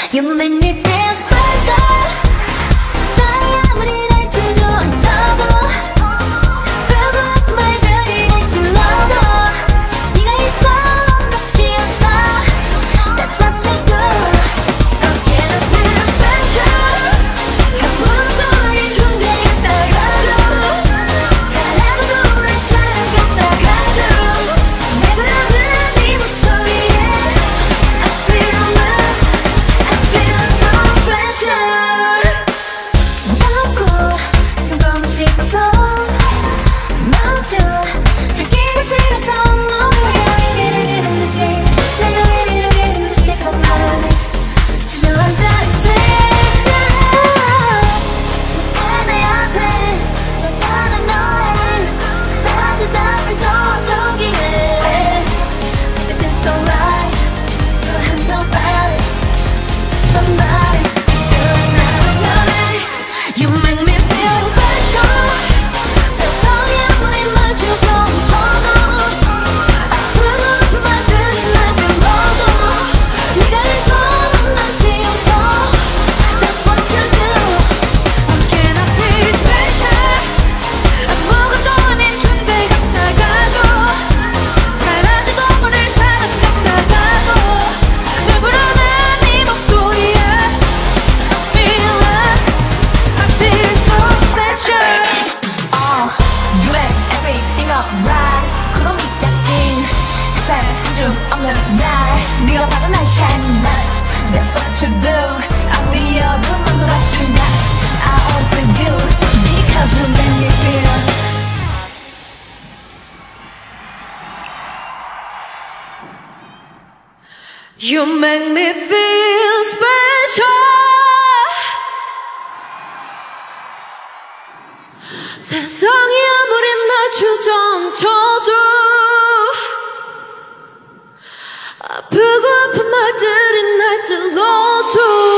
You make me feel special. 세상이 아무리 날 주저앉혀도 뜨거운 말들이 날 질러도 네가 있어 넌 다시 없어. That's what you do. How can I feel special? 아무런 소리 존재가 따라도 잘해도 날 사랑했다가도 내 부르는 네 목소리에 I feel love. 자꾸 숨고 싶어서 멈춰 알기가 싫어서 너가 이리는 듯이 내가 이리는 듯이 가만 주저앉아 있을까. 내 앞에 나타난 너의 따뜻함을 쏟아기에 Everything's alright till I have nobody somebody. You make me feel special. 세상에 아무리 날 주저앉혀도 아프고 아픈 말들이 날 불러도 네가 있어 넌 다시 없어. That's what you do. How can I feel special? 아무것도 아닌 존재 같다가도 사라지고 버릴 사람 같다가도 내 부르는 네 목소리에 I feel love. I feel so special. You make everything alright. 구름이 짝인 햇살 한 줌 없는 날 네가 바로 날 shining light. That's what you do. I'll be your room tonight. I want to you because you make me feel. You make me feel special. 세상이 아무리 날 주저앉혀도 아프고 아픈 말들이 날 질러도